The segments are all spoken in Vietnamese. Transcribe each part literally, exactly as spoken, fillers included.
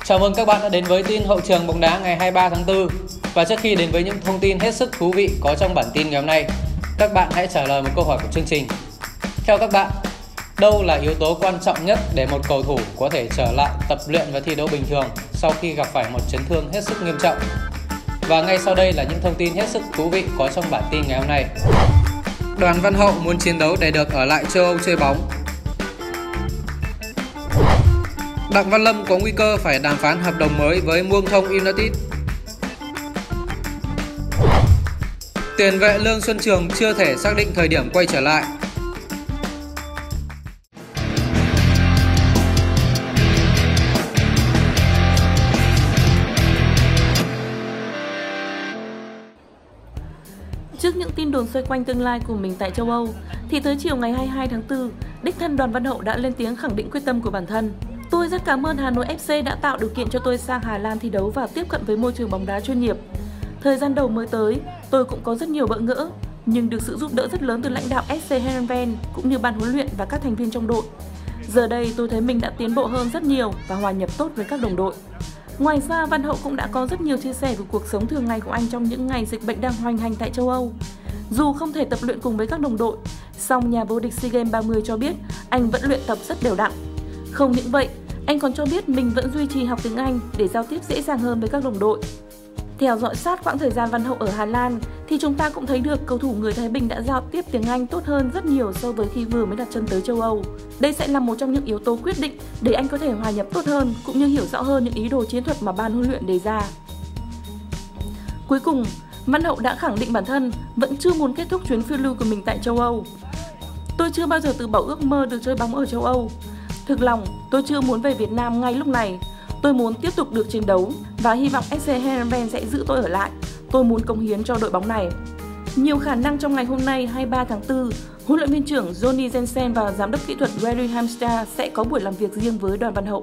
Chào mừng các bạn đã đến với tin hậu trường bóng đá ngày hai mươi ba tháng tư. Và trước khi đến với những thông tin hết sức thú vị có trong bản tin ngày hôm nay, các bạn hãy trả lời một câu hỏi của chương trình. Theo các bạn, đâu là yếu tố quan trọng nhất để một cầu thủ có thể trở lại tập luyện và thi đấu bình thường sau khi gặp phải một chấn thương hết sức nghiêm trọng? Và ngay sau đây là những thông tin hết sức thú vị có trong bản tin ngày hôm nay. Đoàn Văn Hậu muốn chiến đấu để được ở lại châu Âu chơi bóng. Đặng Văn Lâm có nguy cơ phải đàm phán hợp đồng mới với Muông Thông United. Tiền vệ Lương Xuân Trường chưa thể xác định thời điểm quay trở lại. Trước những tin đồn xoay quanh tương lai của mình tại châu Âu, thì tới chiều ngày hai mươi hai tháng tư, đích thân Đoàn Văn Hậu đã lên tiếng khẳng định quyết tâm của bản thân. Tôi rất cảm ơn Hà Nội ép xê đã tạo điều kiện cho tôi sang Hà Lan thi đấu và tiếp cận với môi trường bóng đá chuyên nghiệp. Thời gian đầu mới tới, tôi cũng có rất nhiều bỡ ngỡ, nhưng được sự giúp đỡ rất lớn từ lãnh đạo ét xê Heerenveen cũng như ban huấn luyện và các thành viên trong đội. Giờ đây tôi thấy mình đã tiến bộ hơn rất nhiều và hòa nhập tốt với các đồng đội. Ngoài ra, Văn Hậu cũng đã có rất nhiều chia sẻ về cuộc sống thường ngày của anh trong những ngày dịch bệnh đang hoành hành tại châu Âu. Dù không thể tập luyện cùng với các đồng đội, song nhà vô địch SEA Games ba mươi cho biết anh vẫn luyện tập rất đều đặn. Không những vậy, anh còn cho biết mình vẫn duy trì học tiếng Anh để giao tiếp dễ dàng hơn với các đồng đội. Theo dõi sát quãng thời gian Văn Hậu ở Hà Lan thì chúng ta cũng thấy được cầu thủ người Thái Bình đã giao tiếp tiếng Anh tốt hơn rất nhiều so với khi vừa mới đặt chân tới châu Âu. Đây sẽ là một trong những yếu tố quyết định để anh có thể hòa nhập tốt hơn cũng như hiểu rõ hơn những ý đồ chiến thuật mà ban huấn luyện đề ra. Cuối cùng, Văn Hậu đã khẳng định bản thân vẫn chưa muốn kết thúc chuyến phiêu lưu của mình tại châu Âu. Tôi chưa bao giờ từ bỏ ước mơ được chơi bóng ở châu Âu. Thực lòng, tôi chưa muốn về Việt Nam ngay lúc này. Tôi muốn tiếp tục được chiến đấu và hy vọng ét xê Heerenveen sẽ giữ tôi ở lại. Tôi muốn cống hiến cho đội bóng này. Nhiều khả năng trong ngày hôm nay hai mươi ba tháng tư, huấn luyện viên trưởng Johnny Jensen và giám đốc kỹ thuật Gary Hamster sẽ có buổi làm việc riêng với Đoàn Văn Hậu.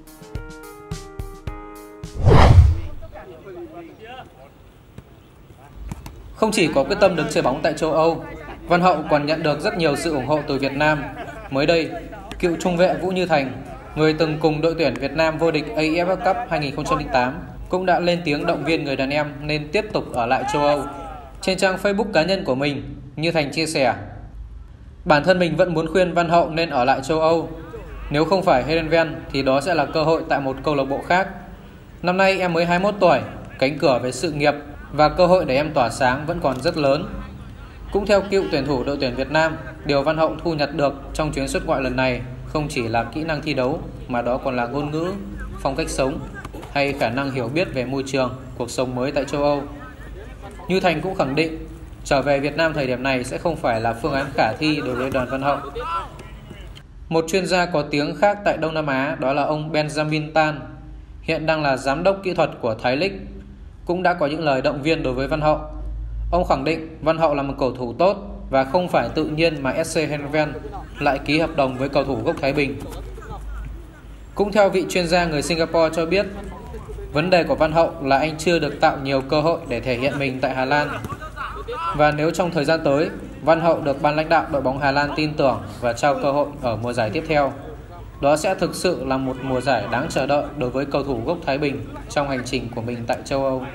Không chỉ có quyết tâm được chơi bóng tại châu Âu, Văn Hậu còn nhận được rất nhiều sự ủng hộ từ Việt Nam. Mới đây, cựu trung vệ Vũ Như Thành, người từng cùng đội tuyển Việt Nam vô địch a ép ép Cup hai không không tám, cũng đã lên tiếng động viên người đàn em nên tiếp tục ở lại châu Âu. Trên trang Facebook cá nhân của mình, Như Thành chia sẻ: "Bản thân mình vẫn muốn khuyên Văn Hậu nên ở lại châu Âu. Nếu không phải Heerenveen thì đó sẽ là cơ hội tại một câu lạc bộ khác. Năm nay em mới hai mươi mốt tuổi, cánh cửa về sự nghiệp và cơ hội để em tỏa sáng vẫn còn rất lớn." Cũng theo cựu tuyển thủ đội tuyển Việt Nam, điều Văn Hậu thu nhặt được trong chuyến xuất ngoại lần này không chỉ là kỹ năng thi đấu mà đó còn là ngôn ngữ, phong cách sống hay khả năng hiểu biết về môi trường, cuộc sống mới tại châu Âu. Như Thành cũng khẳng định trở về Việt Nam thời điểm này sẽ không phải là phương án khả thi đối với Đoàn Văn Hậu. Một chuyên gia có tiếng khác tại Đông Nam Á, đó là ông Benjamin Tan, hiện đang là giám đốc kỹ thuật của Thái League, cũng đã có những lời động viên đối với Văn Hậu. Ông khẳng định Văn Hậu là một cầu thủ tốt và không phải tự nhiên mà ét xê Heerenveen lại ký hợp đồng với cầu thủ gốc Thái Bình. Cũng theo vị chuyên gia người Singapore cho biết, vấn đề của Văn Hậu là anh chưa được tạo nhiều cơ hội để thể hiện mình tại Hà Lan. Và nếu trong thời gian tới, Văn Hậu được ban lãnh đạo đội bóng Hà Lan tin tưởng và trao cơ hội ở mùa giải tiếp theo, đó sẽ thực sự là một mùa giải đáng chờ đợi đối với cầu thủ gốc Thái Bình trong hành trình của mình tại châu Âu.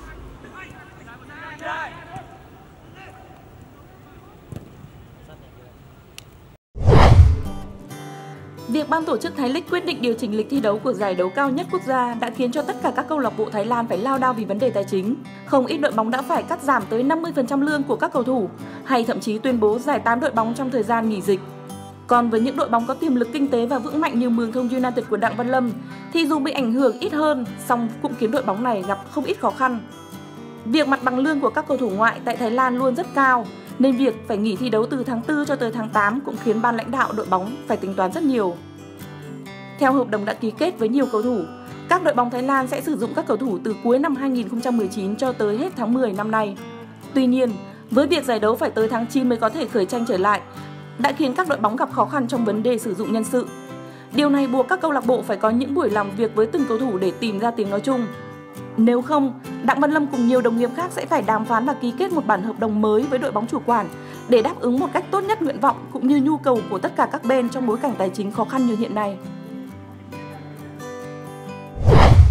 Việc ban tổ chức Thái League quyết định điều chỉnh lịch thi đấu của giải đấu cao nhất quốc gia đã khiến cho tất cả các câu lạc bộ Thái Lan phải lao đao vì vấn đề tài chính. Không ít đội bóng đã phải cắt giảm tới năm mươi phần trăm lương của các cầu thủ, hay thậm chí tuyên bố giải tán đội bóng trong thời gian nghỉ dịch. Còn với những đội bóng có tiềm lực kinh tế và vững mạnh như Muông Thông United của Đặng Văn Lâm, thì dù bị ảnh hưởng ít hơn, song cũng khiến đội bóng này gặp không ít khó khăn. Việc mặt bằng lương của các cầu thủ ngoại tại Thái Lan luôn rất cao, nên việc phải nghỉ thi đấu từ tháng tư cho tới tháng tám cũng khiến ban lãnh đạo đội bóng phải tính toán rất nhiều. Theo hợp đồng đã ký kết với nhiều cầu thủ, các đội bóng Thái Lan sẽ sử dụng các cầu thủ từ cuối năm hai nghìn không trăm mười chín cho tới hết tháng mười năm nay. Tuy nhiên, với việc giải đấu phải tới tháng chín mới có thể khởi tranh trở lại, đã khiến các đội bóng gặp khó khăn trong vấn đề sử dụng nhân sự. Điều này buộc các câu lạc bộ phải có những buổi làm việc với từng cầu thủ để tìm ra tiếng nói chung. Nếu không, Đặng Văn Lâm cùng nhiều đồng nghiệp khác sẽ phải đàm phán và ký kết một bản hợp đồng mới với đội bóng chủ quản để đáp ứng một cách tốt nhất nguyện vọng cũng như nhu cầu của tất cả các bên trong bối cảnh tài chính khó khăn như hiện nay.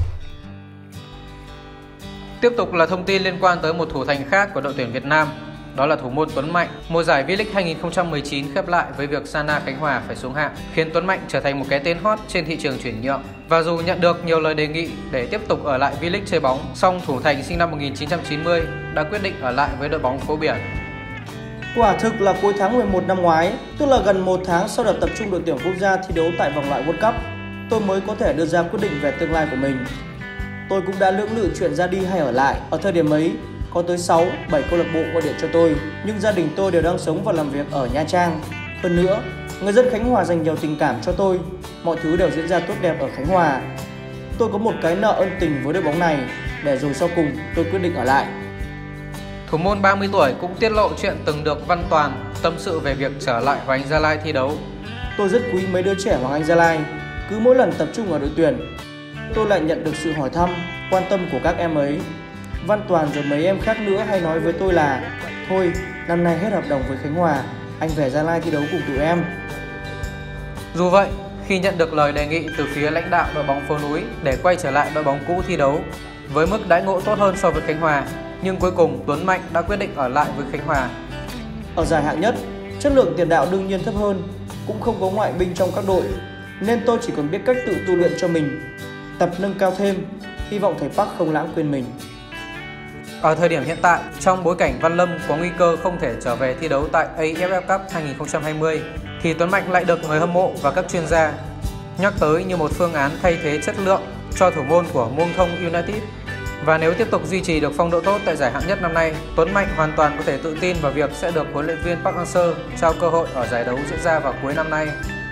Tiếp tục là thông tin liên quan tới một thủ thành khác của đội tuyển Việt Nam, đó là thủ môn Tuấn Mạnh. Mùa giải V-League hai nghìn không trăm mười chín khép lại với việc Sana Khánh Hòa phải xuống hạng, khiến Tuấn Mạnh trở thành một cái tên hot trên thị trường chuyển nhượng. Và dù nhận được nhiều lời đề nghị để tiếp tục ở lại V-League chơi bóng, song thủ thành sinh năm một nghìn chín trăm chín mươi đã quyết định ở lại với đội bóng phố biển. Quả thực là cuối tháng mười một năm ngoái, tức là gần một tháng sau đợt tập trung đội tuyển quốc gia thi đấu tại vòng loại World Cup, tôi mới có thể đưa ra quyết định về tương lai của mình. Tôi cũng đã lưỡng lự chuyện ra đi hay ở lại. Ở thời điểm ấy, có tới sáu, bảy câu lạc bộ gọi điện cho tôi, nhưng gia đình tôi đều đang sống và làm việc ở Nha Trang. Hơn nữa, người dân Khánh Hòa dành nhiều tình cảm cho tôi, mọi thứ đều diễn ra tốt đẹp ở Khánh Hòa. Tôi có một cái nợ ân tình với đội bóng này, để rồi sau cùng tôi quyết định ở lại. Thủ môn ba mươi tuổi cũng tiết lộ chuyện từng được Văn Toàn tâm sự về việc trở lại Hoàng Anh Gia Lai thi đấu. Tôi rất quý mấy đứa trẻ Hoàng Anh Gia Lai, cứ mỗi lần tập trung ở đội tuyển, tôi lại nhận được sự hỏi thăm, quan tâm của các em ấy. Văn Toàn rồi mấy em khác nữa hay nói với tôi là thôi, năm nay hết hợp đồng với Khánh Hòa, anh về Gia Lai thi đấu cùng tụi em. Dù vậy, khi nhận được lời đề nghị từ phía lãnh đạo đội bóng phố núi để quay trở lại đội bóng cũ thi đấu với mức đãi ngộ tốt hơn so với Khánh Hòa, nhưng cuối cùng Tuấn Mạnh đã quyết định ở lại với Khánh Hòa. Ở giải hạng nhất, chất lượng tiền đạo đương nhiên thấp hơn, cũng không có ngoại binh trong các đội, nên tôi chỉ còn biết cách tự tu luyện cho mình, tập nâng cao thêm, hy vọng thầy Park không lãng quên mình. Ở thời điểm hiện tại, trong bối cảnh Văn Lâm có nguy cơ không thể trở về thi đấu tại a ép ép Cup hai nghìn không trăm hai mươi, thì Tuấn Mạnh lại được người hâm mộ và các chuyên gia nhắc tới như một phương án thay thế chất lượng cho thủ môn của Muông Thông United. Và nếu tiếp tục duy trì được phong độ tốt tại giải hạng nhất năm nay, Tuấn Mạnh hoàn toàn có thể tự tin vào việc sẽ được huấn luyện viên Park Hang-seo trao cơ hội ở giải đấu diễn ra vào cuối năm nay.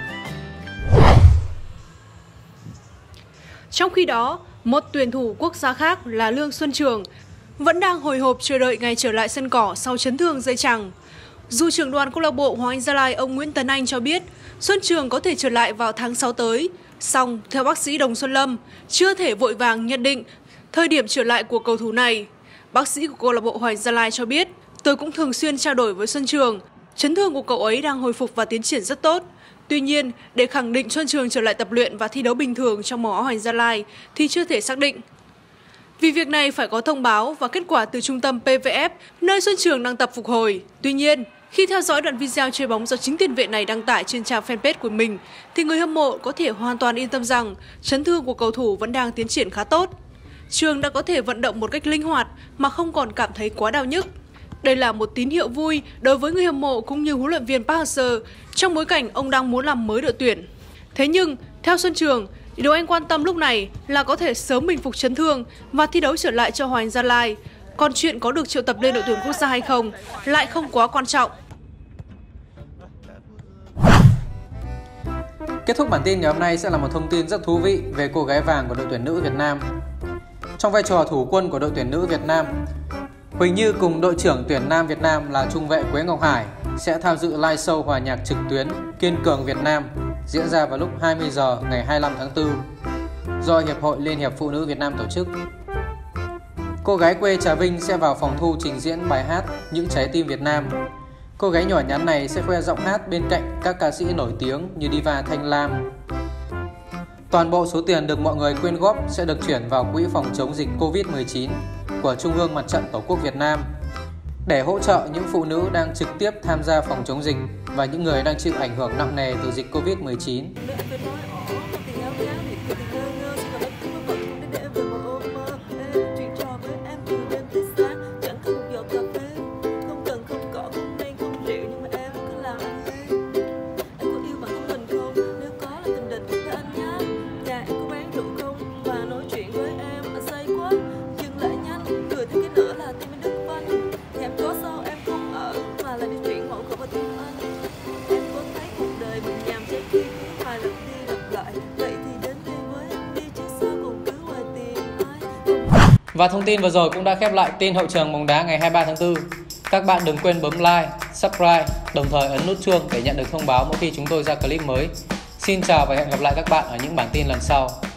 Trong khi đó, một tuyển thủ quốc gia khác là Lương Xuân Trường vẫn đang hồi hộp chờ đợi ngày trở lại sân cỏ sau chấn thương dây chằng. Dù trưởng đoàn câu lạc bộ Hoàng Anh Gia Lai ông Nguyễn Tấn Anh cho biết Xuân Trường có thể trở lại vào tháng sáu tới, song theo bác sĩ Đồng Xuân Lâm chưa thể vội vàng nhận định thời điểm trở lại của cầu thủ này. Bác sĩ của câu lạc bộ Hoàng Anh Gia Lai cho biết, tôi cũng thường xuyên trao đổi với Xuân Trường, chấn thương của cậu ấy đang hồi phục và tiến triển rất tốt. Tuy nhiên, để khẳng định Xuân Trường trở lại tập luyện và thi đấu bình thường trong màu áo Hoàng Anh Gia Lai thì chưa thể xác định. Vì việc này phải có thông báo và kết quả từ trung tâm pê vê ép nơi Xuân Trường đang tập phục hồi. Tuy nhiên, khi theo dõi đoạn video chơi bóng do chính tiền vệ này đăng tải trên trang fanpage của mình, thì người hâm mộ có thể hoàn toàn yên tâm rằng chấn thương của cầu thủ vẫn đang tiến triển khá tốt. Trường đã có thể vận động một cách linh hoạt mà không còn cảm thấy quá đau nhức. Đây là một tín hiệu vui đối với người hâm mộ cũng như huấn luyện viên Park Hang-seo trong bối cảnh ông đang muốn làm mới đội tuyển. Thế nhưng, theo Xuân Trường, điều anh quan tâm lúc này là có thể sớm bình phục chấn thương và thi đấu trở lại cho Hoàng Anh Gia Lai. Còn chuyện có được triệu tập lên đội tuyển quốc gia hay không lại không quá quan trọng. Kết thúc bản tin ngày hôm nay sẽ là một thông tin rất thú vị về cô gái vàng của đội tuyển nữ Việt Nam. Trong vai trò thủ quân của đội tuyển nữ Việt Nam, Huỳnh Như cùng đội trưởng tuyển nam Việt Nam là trung vệ Quế Ngọc Hải sẽ tham dự live show hòa nhạc trực tuyến Kiên Cường Việt Nam diễn ra vào lúc hai mươi giờ ngày hai mươi lăm tháng tư do Hiệp hội Liên hiệp Phụ nữ Việt Nam tổ chức. Cô gái quê Trà Vinh sẽ vào phòng thu trình diễn bài hát Những Trái Tim Việt Nam. Cô gái nhỏ nhắn này sẽ khoe giọng hát bên cạnh các ca sĩ nổi tiếng như diva Thanh Lam. Toàn bộ số tiền được mọi người quyên góp sẽ được chuyển vào quỹ phòng chống dịch Covid mười chín của Trung ương Mặt trận Tổ quốc Việt Nam để hỗ trợ những phụ nữ đang trực tiếp tham gia phòng chống dịch và những người đang chịu ảnh hưởng nặng nề từ dịch Covid mười chín. Và thông tin vừa rồi cũng đã khép lại tin hậu trường bóng đá ngày hai mươi ba tháng tư. Các bạn đừng quên bấm like, subscribe, đồng thời ấn nút chuông để nhận được thông báo mỗi khi chúng tôi ra clip mới. Xin chào và hẹn gặp lại các bạn ở những bản tin lần sau.